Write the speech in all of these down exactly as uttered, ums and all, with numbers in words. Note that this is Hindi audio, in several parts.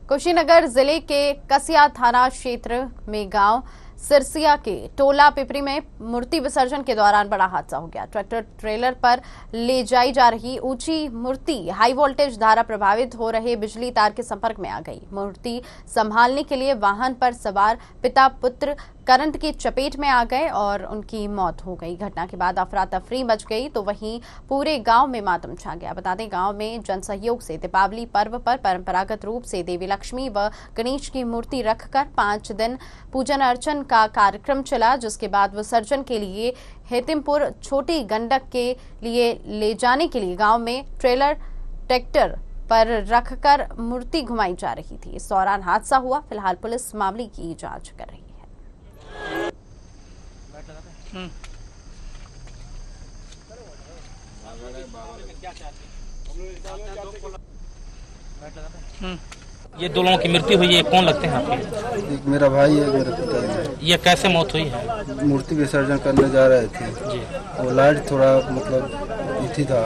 कुशीनगर जिले के कसिया थाना क्षेत्र में गांव सिरसिया के टोला पिपरी में मूर्ति विसर्जन के दौरान बड़ा हादसा हो गया। ट्रैक्टर ट्रेलर पर ले जाई जा रही ऊंची मूर्ति हाई वोल्टेज धारा प्रभावित हो रहे बिजली तार के संपर्क में आ गई। मूर्ति संभालने के लिए वाहन पर सवार पिता पुत्र करंट की चपेट में आ गए और उनकी मौत हो गई। घटना के बाद अफरा तफरी मच गई तो वहीं पूरे गांव में मातम छा गया। बता दें, गांव में जनसहयोग से दीपावली पर्व पर परंपरागत रूप से देवी लक्ष्मी व गणेश की मूर्ति रखकर पांच दिन पूजन अर्चन का कार्यक्रम चला, जिसके बाद विसर्जन के लिए हेतिमपुर छोटी गंडक के लिए ले जाने के लिए गांव में ट्रेलर ट्रैक्टर पर रखकर मूर्ति घुमाई जा रही थी। इस दौरान हादसा हुआ। फिलहाल पुलिस मामले की जांच कर रही है। ये दो लोगों की मृत्यु हुई है, कौन लगते हैं आपके? एक मेरा भाई है, मेरा पिता है। ये कैसे मौत हुई है? मूर्ति विसर्जन करने जा रहे थे जी। वो लाइट थोड़ा मतलब इथी था,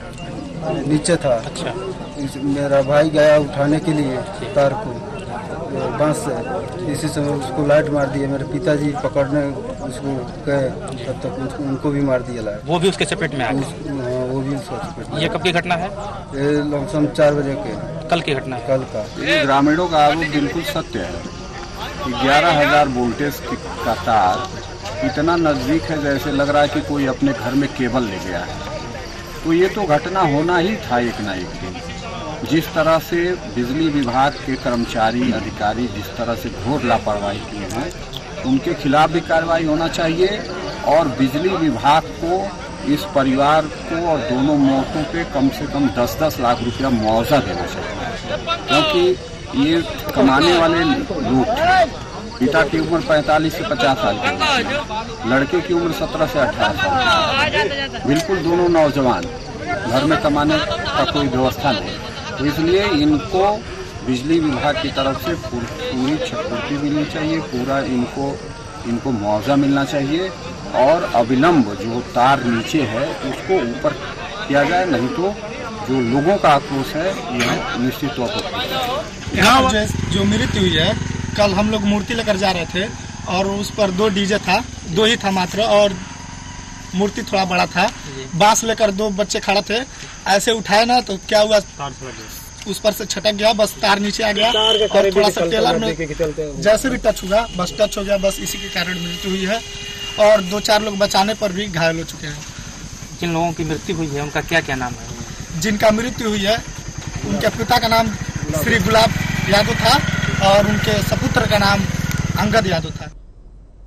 नीचे था। अच्छा। मेरा भाई गया उठाने के लिए तार को बांस से, इसी समय उसको लाइट मार दिया। मेरे पिताजी पकड़ने उसको गए, तब तक उसको, उनको भी मार दिया लाइट। वो भी उसके चपेट में आ गए? वो भी उसका चपेट में। ये कब की घटना है? ये लमसम चार बजे के कल की घटना है। कल का। ये ग्रामीणों का आरोप बिल्कुल सत्य है। ग्यारह हजार वोल्टेज का तार इतना नजदीक है जैसे लग रहा है कि कोई अपने घर में केबल ले गया है। तो ये तो घटना होना ही था एक ना एक दिन। जिस तरह से बिजली विभाग के कर्मचारी अधिकारी जिस तरह से घोर लापरवाही किए हैं, उनके खिलाफ भी कार्रवाई होना चाहिए और बिजली विभाग को इस परिवार को और दोनों मौतों पे कम से कम दस दस लाख रुपया मुआवजा देना चाहिए, क्योंकि ये कमाने वाले लोग थे। पिता की उम्र पैंतालीस से पचास साल की, लड़के की उम्र सत्रह से अठारह साल की, बिल्कुल दोनों नौजवान, घर में कमाने का कोई व्यवस्था नहीं। तो इसलिए इनको बिजली विभाग की तरफ से पूरी क्षतिपूर्ति मिलनी चाहिए, पूरा इनको इनको मुआवजा मिलना चाहिए और अविलंब जो तार नीचे है उसको ऊपर किया जाए, नहीं तो जो लोगों का आक्रोश है यह निश्चित तौर पर। यहाँ जो मृत्यु हुई है, कल हम लोग मूर्ति लेकर जा रहे थे और उस पर दो डीजे था, दो ही था मात्र, और मूर्ति थोड़ा बड़ा था। बांस लेकर दो बच्चे खड़े थे, ऐसे उठाए ना तो क्या हुआ, उस पर से छटक गया, बस तार नीचे आ गया और थोड़ा सा टेलर में जैसे भी टच हुआ बस टच हो गया, बस इसी के कारण मृत्यु हुई है। और दो चार लोग बचाने पर भी घायल हो चुके हैं। जिन लोगों की मृत्यु हुई है उनका क्या क्या नाम है? जिनका मृत्यु हुई है उनके पिता का नाम श्री गुलाब यादव था और उनके सपुत्र का नाम अंगद यादव था।